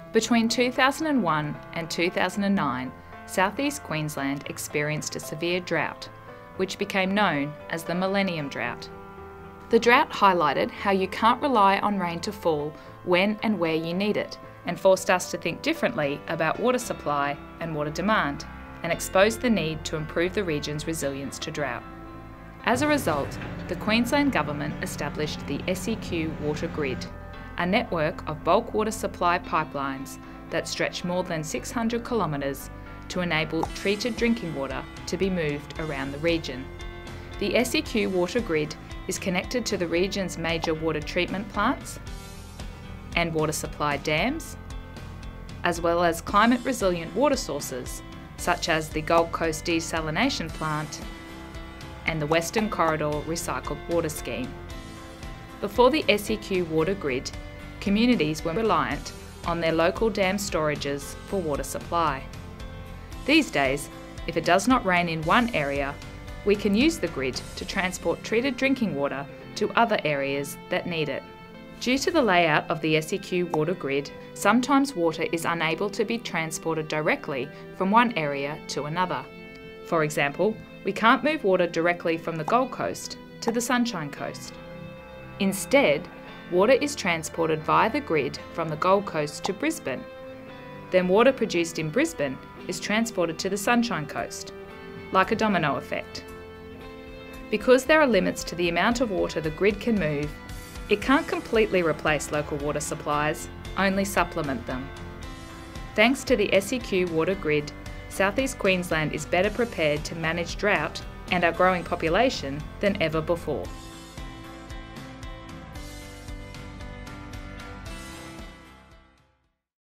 Between 2001 and 2009, South East Queensland experienced a severe drought, which became known as the Millennium Drought. The drought highlighted how you can't rely on rain to fall when and where you need it, and forced us to think differently about water supply and water demand, and exposed the need to improve the region's resilience to drought. As a result, the Queensland Government established the SEQ Water Grid, a network of bulk water supply pipelines that stretch more than 600 kilometres to enable treated drinking water to be moved around the region. The SEQ Water Grid is connected to the region's major water treatment plants and water supply dams, as well as climate-resilient water sources such as the Gold Coast Desalination Plant and the Western Corridor Recycled Water Scheme. Before the SEQ Water Grid, communities were reliant on their local dam storages for water supply. These days, if it does not rain in one area, we can use the grid to transport treated drinking water to other areas that need it. Due to the layout of the SEQ Water Grid, sometimes water is unable to be transported directly from one area to another. For example, we can't move water directly from the Gold Coast to the Sunshine Coast. Instead, water is transported via the grid from the Gold Coast to Brisbane. Then water produced in Brisbane is transported to the Sunshine Coast, like a domino effect. Because there are limits to the amount of water the grid can move, it can't completely replace local water supplies, only supplement them. Thanks to the SEQ Water Grid, South East Queensland is better prepared to manage drought and our growing population than ever before.